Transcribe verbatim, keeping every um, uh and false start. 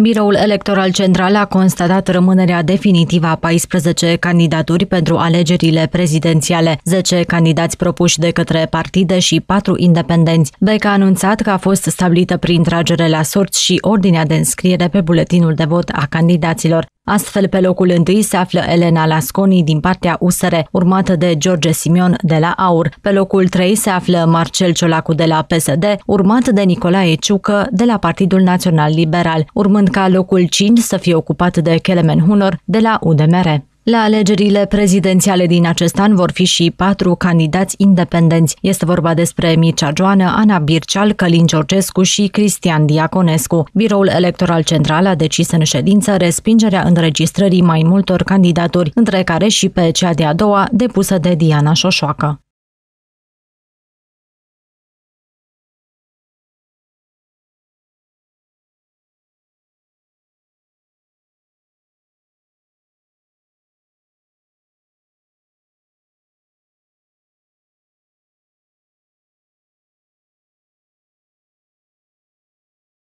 Biroul Electoral Central a constatat rămânerea definitivă a paisprezece candidaturi pentru alegerile prezidențiale, zece candidați propuși de către partide și patru independenți. B E C a anunțat că a fost stabilită prin tragere la sorți și ordinea de înscriere pe buletinul de vot a candidaților. Astfel, pe locul întâi se află Elena Lasconi din partea U S R, urmată de George Simion de la AUR. Pe locul trei se află Marcel Ciolacu de la P S D, urmat de Nicolae Ciucă de la Partidul Național Liberal, urmând ca locul cinci să fie ocupat de Kelemen Hunor de la U D M R. La alegerile prezidențiale din acest an vor fi și patru candidați independenți. Este vorba despre Mircea Joană, Ana Birceal, Călin Georgescu și Cristian Diaconescu. Biroul Electoral Central a decis în ședință respingerea înregistrării mai multor candidaturi, între care și pe cea de-a doua depusă de Diana Șoșoacă.